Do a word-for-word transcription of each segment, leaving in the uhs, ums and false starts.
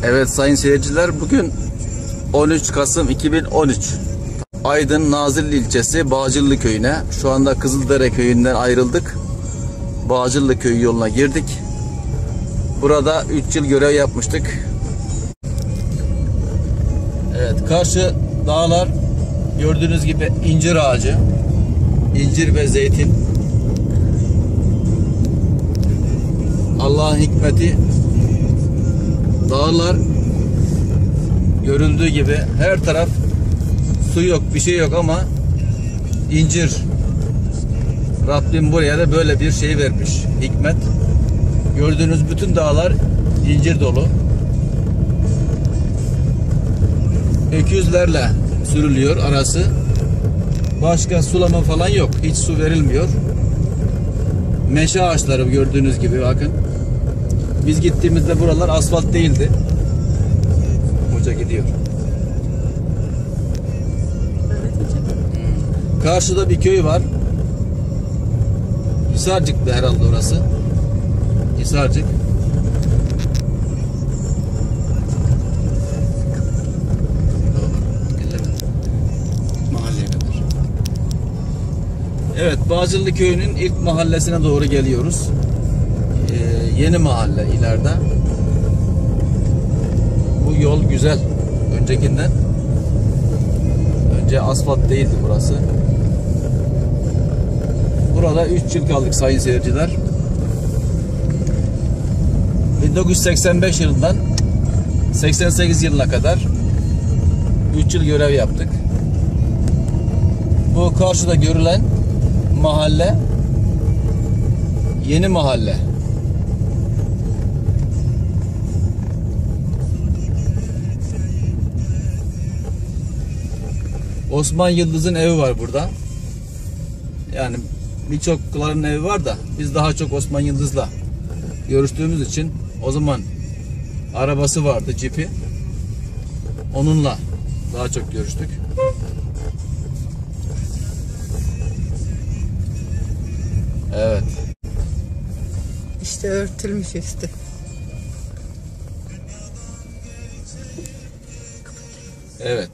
Evet sayın seyirciler, bugün on üç Kasım iki bin on üç. Aydın Nazilli ilçesi Bağcılı köyüne, şu anda Kızıldere köyünden ayrıldık. Bağcılı köyü yoluna girdik. Burada üç yıl görev yapmıştık. Evet, karşı dağlar gördüğünüz gibi incir ağacı, incir ve zeytin. Allah'ın hikmeti, dağlar görüldüğü gibi her taraf su yok, bir şey yok ama incir. Rabbim buraya da böyle bir şey vermiş, hikmet. Gördüğünüz bütün dağlar incir dolu. Öküzlerle sürülüyor arası. Başka sulama falan yok, hiç su verilmiyor. Meşe ağaçları gördüğünüz gibi, bakın. Biz gittiğimizde buralar asfalt değildi. Hoca gidiyor. Karşıda bir köy var. Hisarcık'tı herhalde orası. Hisarcık. Mahalleye kadar. Evet, Bağcılı köyünün ilk mahallesine doğru geliyoruz. Ee, yeni mahalle ileride. Bu yol güzel. Öncekinden. Önce asfalt değildi burası. Burada üç yıl kaldık sayın seyirciler. bin dokuz yüz seksen beş yılından seksen sekiz yılına kadar üç yıl görev yaptık. Bu karşıda görülen mahalle yeni mahalle. Osman Yıldız'ın evi var burada. Yani birçokların evi var da biz daha çok Osman Yıldız'la görüştüğümüz için, o zaman arabası vardı, cipi. Onunla daha çok görüştük. Evet. İşte örtülmüş üstü. Evet.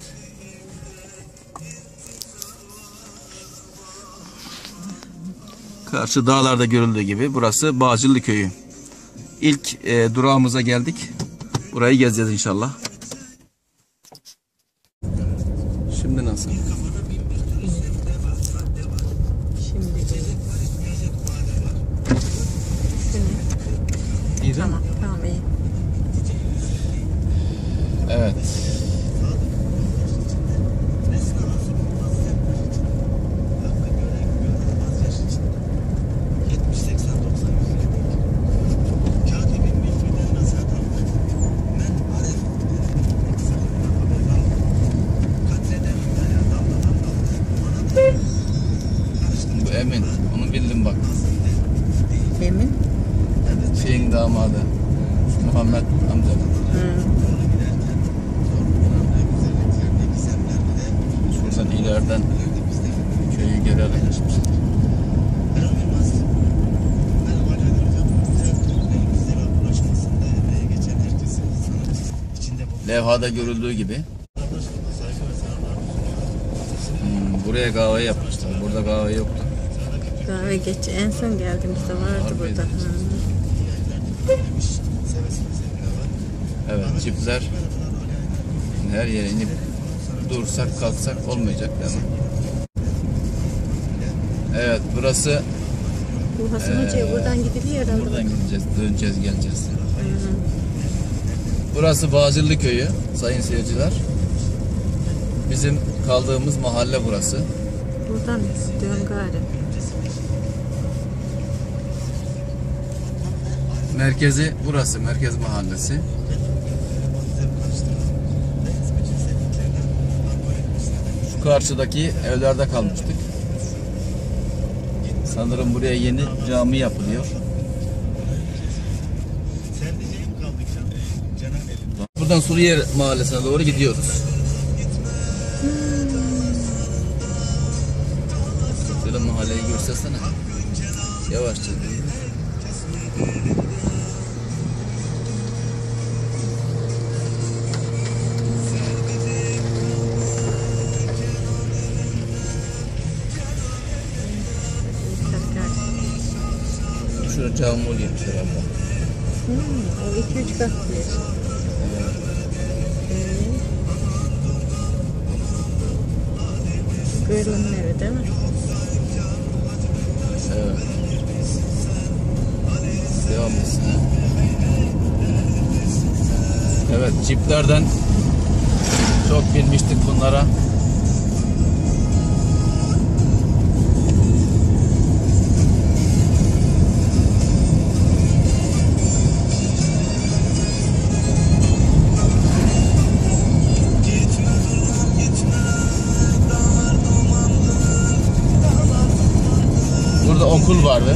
Karşı dağlarda görüldüğü gibi burası Bağcılı köyü. İlk e, durağımıza geldik. Burayı gezeceğiz inşallah. Şimdi nasıl? Şimdi İyi değil tamam, mi? tamam iyi. Evet. Bu Emin. Onu bildim bak. Emin? Şeyin damadı. Muhammed amca. Hı. Şuradan ileriden köyü görelim. Levhada görüldüğü gibi. Hmm, buraya kahve yapmışlar. Burada kahve yoktu. Kahve geç. En son geldiğimizde vardı Harbi burada. Hı. Evet, çiftler her yere inip dursak kalksak olmayacak değil mi? Evet, burası Bu Hasan Hoca'ya ee, buradan gidiliyor herhalde. buradan gideceğiz, döneceğiz, geleceğiz. Hı hı. Burası Bağcılı köyü sayın seyirciler. Bizim kaldığımız mahalle burası. Buradan dön gari. Merkezi burası, merkez mahallesi. Şu karşıdaki evlerde kalmıştık. Sanırım buraya yeni cami yapılıyor. Buradan Suriye mahallesine doğru gidiyoruz. Şöyle mahalleyi göstersene. Yavaşça. şurada cami oluyormuş herhalde. Hmm, o iki üç katlı yer. Evet. Ee, Gölün evi değil mi? Evet. Devam etsin. Evet, ciplerden çok binmiştik bunlara. Burada okul vardı.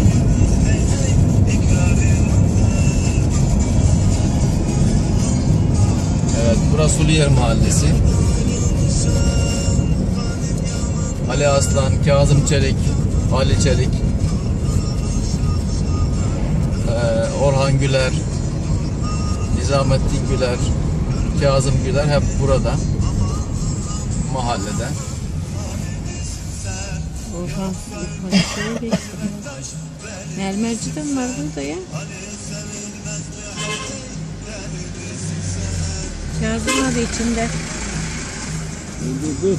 Evet, burası Suluyer Mahallesi. Ali Aslan, Kazım Çelik, Ali Çelik, ee, Orhan Güler, Nizamettin Güler, Kazım Güler hep burada. Mahallede. Orhan bir geçti. Mermerci de mi var burada ya? Kazım abi içinde. Dur dur dur.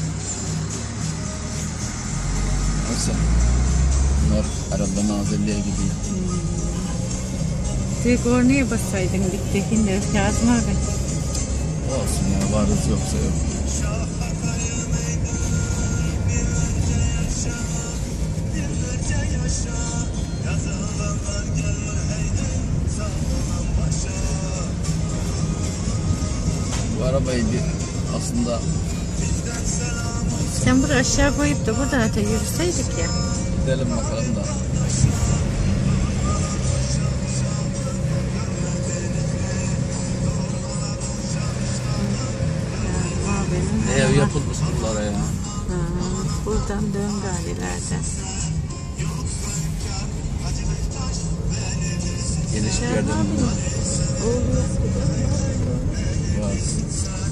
Nasıl? Bunlar herhalde Nazilli'ye gidiyor. Hmm. Direkt ornaya bassaydın diktekinde Kazım abi. Olsun ya, varız yoksa yok. Bu arabayı bir aslında Sen burayı aşağı koyup da buradan öte yürüseydik ya. gidelim bakalım da. Kazım abinin. Ev yapılmış buralara ya. Ha, buradan dön galilerden. Geniş bir yerden Oğlu var.